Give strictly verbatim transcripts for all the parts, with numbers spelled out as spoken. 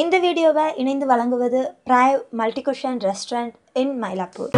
இந்த வீடியோவை இணைந்து வழங்குவது பிரைவ் multicuisine restaurant in Mylapore.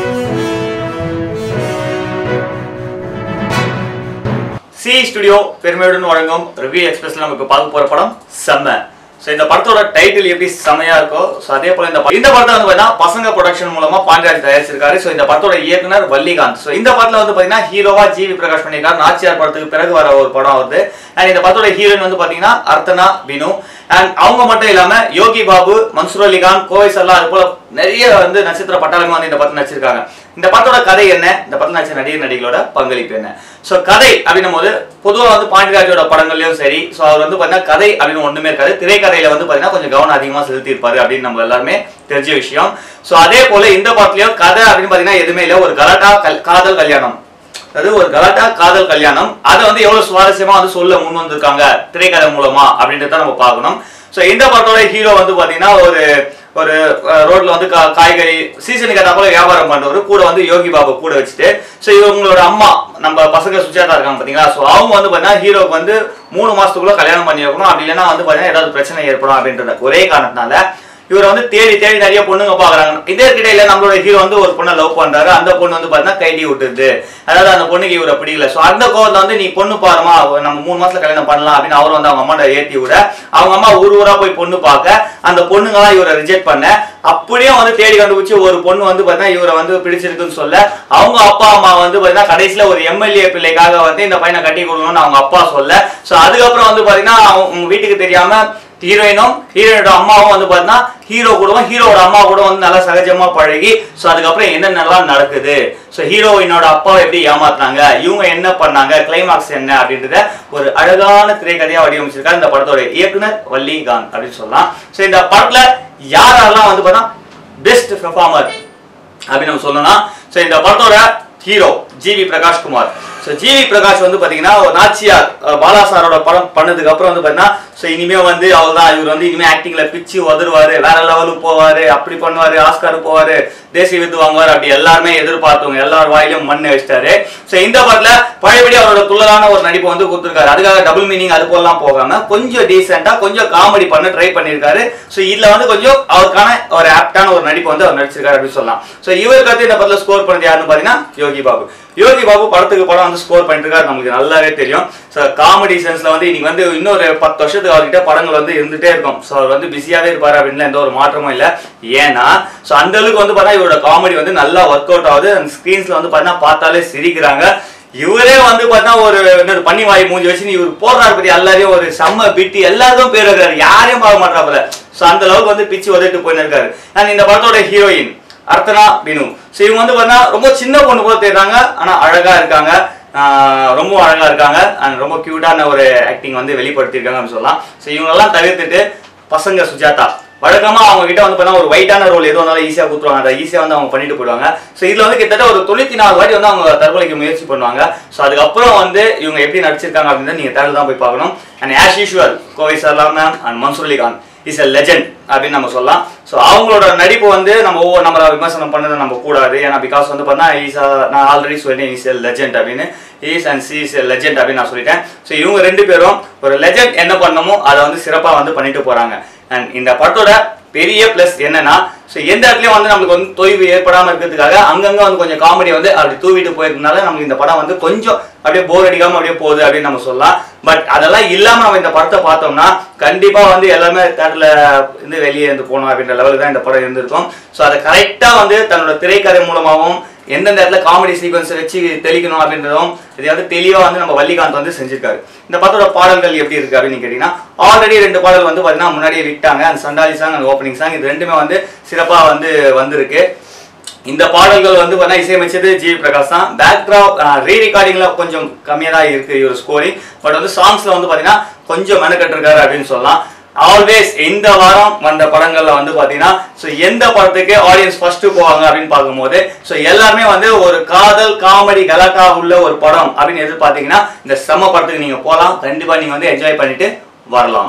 C studio பெருமையுடன் வழங்கும் ரிவ்யூ எக்ஸ்பிரஸ்ல நமக்கு பார்க்க போற படம் செம்ம. ஸோ இந்த படத்தோட டைட்டில் எப்படி செமையா இருக்கோ ஸோ அதே போல இந்த இந்த படத்தை வந்து பார்த்தீங்கன்னா பசங்க ப்ரொடக்ஷன் மூலமா பாண்டியராஜ் தயாரிச்சிருக்காரு. ஸோ இந்த படத்தோட இயக்குனர் வள்ளிகாந்த். ஸோ இந்த படத்துல வந்து பார்த்தீங்கன்னா ஹீரோவா ஜிவி பிரகாஷ் பண்ணியிருக்காரு. நாச்சியார் படத்துக்கு பிறகு வர ஒரு படம் வருது. அண்ட் இந்த படத்தோட ஹீரோயின் வந்து பார்த்தீங்கன்னா அர்த்தனா பினு. அண்ட் அவங்க மட்டும் இல்லாம யோகி பாபு, மன்சூர் அலிகான், கோவை சல்லா, அது போல நிறைய வந்து நட்சத்திர பட்டாளமே வந்து இந்த படத்தை நடிச்சிருக்காங்க. இந்த படத்தோட கதை என்ன, இந்த படத்தில் நடிச்ச நடிகர் நடிகளோட பங்களிப்பு என்ன? ஸோ கதை அப்படின்னும் போது பொதுவாக வந்து பாண்டியராஜோட படங்கள்லயும் சரி, ஸோ அவர் வந்து பார்த்தீங்கன்னா கதை அப்படின்னு ஒண்ணுமே இருக்காது. திரைக்கதையில வந்து பார்த்தீங்கன்னா கொஞ்சம் கவனம் அதிகமாக செலுத்தியிருப்பாரு அப்படின்னு நம்ம எல்லாருமே தெரிஞ்ச விஷயம். ஸோ அதே போல இந்த படத்துலயும் கதை அப்படின்னு பார்த்தீங்கன்னா எதுவுமே இல்லை. ஒரு கலாட்டா காதல் கல்யாணம், அதாவது ஒரு கலாட்டா காதல் கல்யாணம், அதை வந்து எவ்வளவு சுவாரஸ்யமா வந்து சொல்ல முன் வந்திருக்காங்க திரைக்கதை மூலமா அப்படின்றத நம்ம பார்க்கணும். ஸோ இந்த படத்தோட ஹீரோ வந்து பாத்தீங்கன்னா ஒரு ஒரு ரோட்ல வந்து காய்கறி சீசனுக்கு ஏற்ற போல வியாபாரம் பண்றவரு, கூட வந்து யோகி பாபு கூட வச்சுட்டு, ஸோ இவங்களோட அம்மா நம்ம பசங்க சுஜாதா இருக்காங்க பாத்தீங்களா, ஸோ அவங்க வந்து பாத்தீங்கன்னா ஹீரோக்கு வந்து மூணு மாசத்துக்குள்ள கல்யாணம் பண்ணி வைக்கணும், அப்படி இல்லைன்னா வந்து பாத்தீங்கன்னா ஏதாவது பிரச்சனை ஏற்படும் அப்படின்றத ஒரே காரணத்தினால இவரை வந்து தேடி தேடி நிறைய பொண்ணுங்க பாக்குறாங்க. இதே கிட்டையில நம்மளோட ஹீரோ வந்து ஒரு பொண்ணை லவ் பண்றாரு. அந்த பொண்ணு வந்து பாத்தீங்கன்னா கைடி விட்டுருது, அதாவது அந்த பொண்ணுக்கு இவரை பிடிக்கல. சோ அந்த கோவத்துல வந்து நீ பொண்ணு பாருமா, நம்ம மூணு மாசத்துல கல்யாணம் பண்ணலாம் அப்படின்னு அவரும் வந்து அவங்க அம்மா ஏற்றி விட, அவங்க அம்மா ஊர் ஊரா போய் பொண்ணு பார்க்க அந்த பொண்ணுங்களாம் இவரை ரிஜெக்ட் பண்ண, அப்படியே வந்து தேடி கண்டுபிடிச்சு ஒரு பொண்ணு வந்து பாத்தீங்கன்னா இவரை வந்து பிடிச்சிருக்குன்னு சொல்ல, அவங்க அப்பா அம்மா வந்து பாத்தீங்கன்னா கடைசியில ஒரு எம்எல்ஏ பிள்ளைக்காக வந்து இந்த பையனை கட்டி கொடுக்கணும்னு அவங்க அப்பா சொல்ல, சோ அதுக்கப்புறம் வந்து பாத்தீங்கன்னா அவங்க வீட்டுக்கு தெரியாம ஹீரோயினும் ஹீரோனோட அம்மாவும் வந்து பாத்தீங்கன்னா ஹீரோ கூடவும் ஹீரோட அம்மா கூட வந்து நல்லா சகஜமா பழகி, ஸோ அதுக்கப்புறம் என்னென்னலாம் நடக்குது, ஸோ ஹீரோயினோட அப்பாவை எப்படி ஏமாத்தினாங்க, இவங்க என்ன பண்ணாங்க, கிளைமாக்ஸ் என்ன அப்படின்றத ஒரு அழகான திரைக்கதையா வடிவமைச்சிருக்காரு இந்த படத்தோட இயக்குனர் வள்ளிகாந்த் அப்படின்னு சொல்லலாம். ஸோ இந்த படத்துல யாரெல்லாம் வந்து பார்த்தா பெஸ்ட் பெர்ஃபார்மர் அப்படின்னு நம்ம சொல்லணும்னா, ஸோ இந்த படத்தோட ஹீரோ ஜிவி பிரகாஷ் குமார். ஸோ ஜிவி பிரகாஷ் வந்து பாத்தீங்கன்னா நாச்சியார் பாலா சாரோட படம் பண்ணதுக்கு அப்புறம் வந்து பாத்தீங்கன்னா ஸோ இனிமே வந்து அவர் தான் இவர் வந்து இனிமே ஆக்டிங்ல பிச்சு உதருவாரு, வேற லெவலுக்கு போவாரு, அப்படி பண்ணுவாரு, ஆஸ்கார் போவாரு, தேசிய விருது வாங்குவாரு, அப்படி எல்லாருமே எதிர்பார்த்தவங்க எல்லார் வாயிலும் மண்ணை வச்சிட்டாரு. ஸோ இந்த படத்துல பழையபடி அவரோட துள்ளலான ஒரு நடிப்பு வந்து கொடுத்துருக்காரு. அதுக்காக டபுள் மீனிங் அது போலாம் போகாம கொஞ்சம் டீசெண்டா கொஞ்சம் காமெடி பண்ண ட்ரை பண்ணிருக்காரு. ஸோ இதுல வந்து கொஞ்சம் அவருக்கான ஒரு ஆப்டான ஒரு நடிப்பு வந்து அவர் நடிச்சிருக்காரு அப்படின்னு சொல்லலாம். ஸோ இவருக்கு அடுத்து இந்த படத்துல ஸ்கோர் பண்ணது யாருன்னு பாத்தீங்கன்னா யோகி பாபு. யோகி பாபு படத்துக்கு படம் வந்து ஸ்கோர் பண்ணிட்டு இருக்காரு, நமக்கு நல்லாவே தெரியும். ஸோ காமெடி சென்ஸ்ல வந்து இன்னைக்கு வந்து இன்னொரு பத்து வருஷத்துக்கு அவர்கிட்ட படங்கள் வந்து இருந்துட்டே இருக்கும். ஸோ அவர் வந்து பிஸியாவே இருப்பாரு அப்படின்னு எந்த ஒரு மாற்றமும் இல்லை. ஏன்னா ஸோ அந்த அளவுக்கு வந்து பார்த்தா இவரோட காமெடி வந்து நல்லா ஒர்க் அவுட் ஆகுது. அந்த ஸ்கிரீன்ஸ்ல வந்து பார்த்தீங்கன்னா பார்த்தாலே சிரிக்கிறாங்க. இவரே வந்து பார்த்தா ஒரு பண்ணி வாய் மூஞ்சி வச்சு இவர் போடுறாரு பத்தி எல்லாரையும் ஒரு செம்ம பிட்டி எல்லாருக்கும் பேர் இருக்காரு, யாரையும் பார்க்க மாட்டாப்புல. ஸோ அந்த அளவுக்கு வந்து பிச்சு உதவிட்டு போயின்னு இருக்காரு. அண்ட் இந்த படத்தோட ஹீரோயின் அர்த்தனா பினு. ஸோ இவங்க வந்து பார்த்தீங்கன்னா ரொம்ப சின்ன பொண்ணு போல தெரியுறாங்க, ஆனா அழகா இருக்காங்க, ரொம்ப அழகா இருக்காங்க, அண்ட் ரொம்ப கியூட்டான ஒரு ஆக்டிங் வந்து வெளிப்படுத்திருக்காங்க அப்படின்னு சொல்லலாம். ஸோ இவங்கெல்லாம் தவிர்த்துட்டு பசங்க சுஜாதா வழக்கமா அவங்க கிட்ட வந்து பார்த்தா ஒரு ஒயிட்டான ரோல் எது வந்தாலும் ஈஸியா கொடுத்துருவாங்க, அதை ஈஸியா வந்து அவங்க பண்ணிட்டு போயிடுவாங்க. ஸோ இதுல வந்து கிட்டத்தட்ட ஒரு தொண்ணூத்தி நாலு வாட்டி வந்து அவங்க தற்கொலைக்கு முயற்சி பண்ணுவாங்க. ஸோ அதுக்கப்புறம் வந்து இவங்க எப்படி நடிச்சிருக்காங்க அப்படின்னு நீங்க தேர்தல் தான் போய் பார்க்கணும். And as usual Kovai Sarala ma'am and Mansoor Ali Khan is a legend அப்படின்னு நம்ம சொல்லலாம். ஸோ அவங்களோட நடிப்பு வந்து நம்ம ஒவ்வொரு நம்மளை விமர்சனம் பண்ணது நம்ம கூடாது. ஏன்னா பிகாஸ் வந்து பார்த்தா ஈஸ் நான் ஆல்ரெடி சொல்லிட்டேன் இஸ் எ லெஜெண்ட் அப்படின்னு, ஈஸ் and C is a legend அப்படின்னு நான் சொல்லிட்டேன். ஸோ இவங்க ரெண்டு பேரும் ஒரு லெஜெண்ட் என்ன பண்ணணுமோ அதை வந்து சிறப்பாக வந்து பண்ணிட்டு போறாங்க. அண்ட் இந்த படத்தோட பெரிய பிளஸ் என்னன்னா, ஸோ எந்த இடத்துலயும் வந்து நம்மளுக்கு வந்து தொய்வு ஏற்படாம இருக்கிறதுக்காக அங்கங்க வந்து கொஞ்சம் காமெடி வந்து அப்படி தூவிட்டு போயிருந்தனால நமக்கு இந்த படம் வந்து கொஞ்சம் அப்படியே போர் அடிக்காம அப்படியே போகுது அப்படின்னு நம்ம சொல்லலாம். பட் அதெல்லாம் இல்லாம நம்ம இந்த படத்தை பார்த்தோம்னா கண்டிப்பா வந்து எல்லாமே தேட்டர்ல இருந்து வெளியே இருந்து போகணும் அப்படின்ற லெவலுக்கு தான் இந்த படம் இருந்திருக்கும். ஸோ அதை கரெக்டா வந்து தன்னோட திரைக்கதை மூலமாகவும் எந்தெந்த இடத்துல காமெடி சீக்வன்ஸ் வச்சு தெளிக்கணும் அப்படின்றதும் இதை வந்து தெளிவா வந்து நம்ம வள்ளிகாந்த் வந்து செஞ்சிருக்காரு. இந்த படத்தோட பாடல்கள் எப்படி இருக்கு அப்படின்னு கேட்டீங்கன்னா, ஆல்ரெடி ரெண்டு பாடல் வந்து பாத்தீங்கன்னா முன்னாடியே விட்டாங்க, அந்த சண்டாலி சாங் அந்த ஓப்பனிங் சாங், இது ரெண்டுமே வந்து சிறப்பா வந்து வந்திருக்கு. இந்த பாடல்கள் வந்து பார்த்தா இசையமைச்சது ஜிவி பிரகாஷ் தான். பேக்ராப் ரீ ரெக்கார்டிங்ல கொஞ்சம் கம்மியா தான் இருக்கு இவர் ஸ்கோரிங், பட் வந்து சாங்ஸ்ல வந்து பாத்தீங்கன்னா கொஞ்சம் மெனக்கட்டு இருக்காரு அப்படின்னு சொல்லலாம். ஆல்வேஸ் இந்த வாரம் வந்த படங்கள்ல வந்து பாத்தீங்கன்னா ஸோ எந்த படத்துக்கு ஆடியன்ஸ் ஃபர்ஸ்ட் போவாங்க அப்படின்னு பார்க்கும்போது ஸோ எல்லாருமே வந்து ஒரு காதல் காமெடி கலாட்டா உள்ள ஒரு படம் அப்படின்னு எதிர்பார்த்தீங்கன்னா இந்த செம்ம படத்துக்கு நீங்க போகலாம், கண்டிப்பா நீங்க வந்து என்ஜாய் பண்ணிட்டு வரலாம்.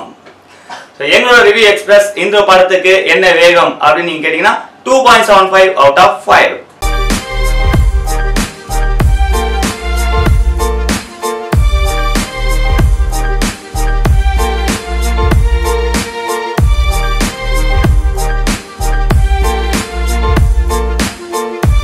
ஸோ எங்களோட ரிவ்யூ எக்ஸ்பிரஸ் இந்த படத்துக்கு என்ன வேகம் அப்படின்னு நீங்க கேட்டீங்கன்னா two point seven five out of five.